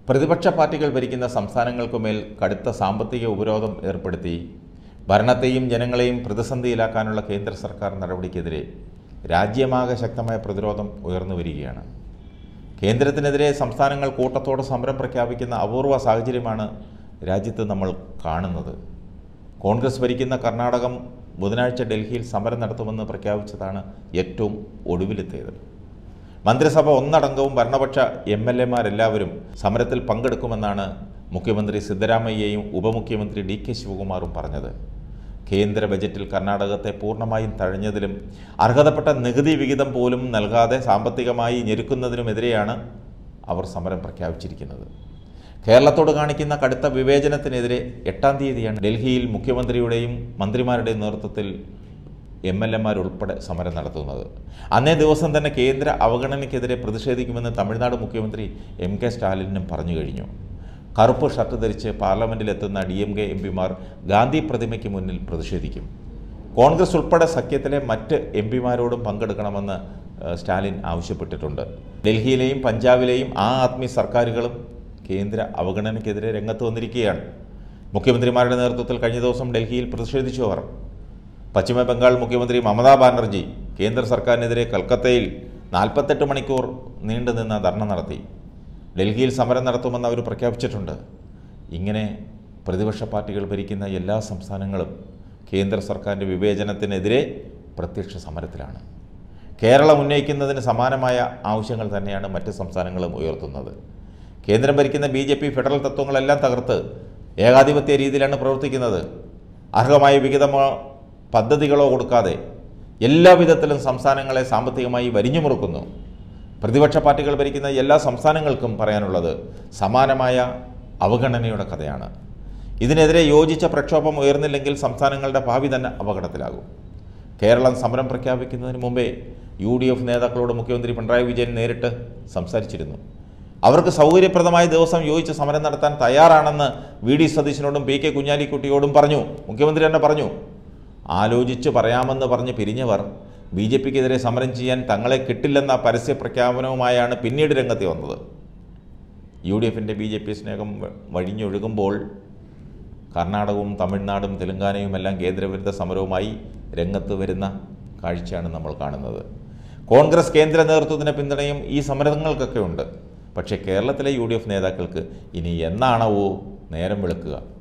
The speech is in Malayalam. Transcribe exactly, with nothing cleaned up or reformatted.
പ്രതിപക്ഷ പാർട്ടികൾ ഭരിക്കുന്ന സംസ്ഥാനങ്ങൾക്കുമേൽ കടുത്ത സാമ്പത്തിക ഉപരോധം ഏർപ്പെടുത്തി ഭരണത്തെയും ജനങ്ങളെയും പ്രതിസന്ധിയിലാക്കാനുള്ള കേന്ദ്ര സർക്കാർ നടപടിക്കെതിരെ രാജ്യമാകെ ശക്തമായ പ്രതിരോധം ഉയർന്നു വരികയാണ്. കേന്ദ്രത്തിനെതിരെ സംസ്ഥാനങ്ങൾ കൂട്ടത്തോടെ സമരം പ്രഖ്യാപിക്കുന്ന അപൂർവ സാഹചര്യമാണ് രാജ്യത്ത് നമ്മൾ കാണുന്നത്. കോൺഗ്രസ് ഭരിക്കുന്ന കർണാടകം ബുധനാഴ്ച ഡൽഹിയിൽ സമരം നടത്തുമെന്ന് പ്രഖ്യാപിച്ചതാണ് ഏറ്റവും ഒടുവിലെത്തിയത്. മന്ത്രിസഭ ഒന്നടങ്കവും ഭരണപക്ഷ എം എൽ എമാരെല്ലാവരും സമരത്തിൽ പങ്കെടുക്കുമെന്നാണ് മുഖ്യമന്ത്രി സിദ്ധരാമയ്യയും ഉപമുഖ്യമന്ത്രി ഡി കെ ശിവകുമാറും പറഞ്ഞത്. കേന്ദ്ര ബജറ്റിൽ കർണാടകത്തെ പൂർണ്ണമായും തഴഞ്ഞതിലും അർഹതപ്പെട്ട നികുതി വിഹിതം പോലും നൽകാതെ സാമ്പത്തികമായി ഞെരുക്കുന്നതിനുമെതിരെയാണ് അവർ സമരം പ്രഖ്യാപിച്ചിരിക്കുന്നത്. കേരളത്തോട് കാണിക്കുന്ന കടുത്ത വിവേചനത്തിനെതിരെ എട്ടാം തീയതിയാണ് ഡൽഹിയിൽ മുഖ്യമന്ത്രിയുടെയും മന്ത്രിമാരുടെയും നേതൃത്വത്തിൽ എം എൽ എമാരുൾപ്പെടെ സമരം നടത്തുന്നത്. അന്നേ ദിവസം തന്നെ കേന്ദ്ര അവഗണനയ്ക്കെതിരെ പ്രതിഷേധിക്കുമെന്ന് തമിഴ്നാട് മുഖ്യമന്ത്രി എം കെ സ്റ്റാലിനും പറഞ്ഞു കഴിഞ്ഞു. കറുപ്പ് ഷർട്ട് ധരിച്ച് പാർലമെൻറ്റിലെത്തുന്ന ഡി എം കെ എം പിമാർ ഗാന്ധി പ്രതിമയ്ക്ക് മുന്നിൽ പ്രതിഷേധിക്കും. കോൺഗ്രസ് ഉൾപ്പെടെ സഖ്യത്തിലെ മറ്റ് എം പിമാരോടും പങ്കെടുക്കണമെന്ന് സ്റ്റാലിൻ ആവശ്യപ്പെട്ടിട്ടുണ്ട്. ഡൽഹിയിലെയും പഞ്ചാബിലെയും ആ ആദ്മി സർക്കാരുകളും കേന്ദ്ര അവഗണനയ്ക്കെതിരെ രംഗത്ത് വന്നിരിക്കുകയാണ്. മുഖ്യമന്ത്രിമാരുടെ നേതൃത്വത്തിൽ കഴിഞ്ഞ ദിവസം ഡൽഹിയിൽ പ്രതിഷേധിച്ചു അവർ. പശ്ചിമ ബംഗാൾ മുഖ്യമന്ത്രി മമതാ ബാനർജി കേന്ദ്ര സർക്കാരിനെതിരെ കൽക്കത്തയിൽ നാൽപ്പത്തെട്ട് മണിക്കൂർ നീണ്ടുനിന്ന ധർണ നടത്തി. ഡൽഹിയിൽ സമരം നടത്തുമെന്ന് അവർ പ്രഖ്യാപിച്ചിട്ടുണ്ട്. ഇങ്ങനെ പ്രതിപക്ഷ പാർട്ടികൾ ഭരിക്കുന്ന എല്ലാ സംസ്ഥാനങ്ങളും കേന്ദ്ര സർക്കാരിൻ്റെ വിവേചനത്തിനെതിരെ പ്രത്യക്ഷ സമരത്തിലാണ്. കേരളം ഉന്നയിക്കുന്നതിന് സമാനമായ ആവശ്യങ്ങൾ തന്നെയാണ് മറ്റ് സംസ്ഥാനങ്ങളും ഉയർത്തുന്നത്. കേന്ദ്രം ഭരിക്കുന്ന ബി ജെ പി ഫെഡറൽ തത്വങ്ങളെല്ലാം തകർത്ത് ഏകാധിപത്യ രീതിയിലാണ് പ്രവർത്തിക്കുന്നത്. അർഹമായ വിഹിതമോ പദ്ധതികളോ കൊടുക്കാതെ എല്ലാ വിധത്തിലും സംസ്ഥാനങ്ങളെ സാമ്പത്തികമായി വരിഞ്ഞു മുറുക്കുന്നു. പ്രതിപക്ഷ പാർട്ടികൾ ഭരിക്കുന്ന എല്ലാ സംസ്ഥാനങ്ങൾക്കും പറയാനുള്ളത് സമാനമായ അവഗണനയുടെ കഥയാണ്. ഇതിനെതിരെ യോജിച്ച പ്രക്ഷോഭം ഉയർന്നില്ലെങ്കിൽ സംസ്ഥാനങ്ങളുടെ ഭാവി തന്നെ അപകടത്തിലാകും. കേരളം സമരം പ്രഖ്യാപിക്കുന്നതിന് മുമ്പേ യു ഡി എഫ് നേതാക്കളോട് മുഖ്യമന്ത്രി പിണറായി വിജയൻ നേരിട്ട് സംസാരിച്ചിരുന്നു. അവർക്ക് സൗകര്യപ്രദമായ ദിവസം യോജിച്ച് സമരം നടത്താൻ തയ്യാറാണെന്ന് വി ഡി സതീശനോടും പി കെ കുഞ്ഞാലിക്കുട്ടിയോടും പറഞ്ഞു. മുഖ്യമന്ത്രി തന്നെ പറഞ്ഞു. ആലോചിച്ച് പറയാമെന്ന് പറഞ്ഞ് പിരിഞ്ഞവർ ബി ജെ പിക്കെതിരെ സമരം ചെയ്യാൻ തങ്ങളെ കിട്ടില്ലെന്ന പരസ്യ പ്രഖ്യാപനവുമായാണ് പിന്നീട് രംഗത്ത് വന്നത്. യു ഡി എഫിൻ്റെ ബി ജെ പി സ്നേഹം വഴിഞ്ഞൊഴുകുമ്പോൾ കർണാടകവും തമിഴ്നാടും തെലങ്കാനയുമെല്ലാം കേന്ദ്രവിരുദ്ധ സമരവുമായി രംഗത്ത് വരുന്ന കാഴ്ചയാണ് നമ്മൾ കാണുന്നത്. കോൺഗ്രസ് കേന്ദ്ര നേതൃത്വത്തിൻ്റെ പിന്തുണയും ഈ സമരങ്ങൾക്കൊക്കെ ഉണ്ട്. പക്ഷേ കേരളത്തിലെ യു ഡി എഫ് നേതാക്കൾക്ക് ഇനി എന്നാണോ നേരം വെളുക്കുക?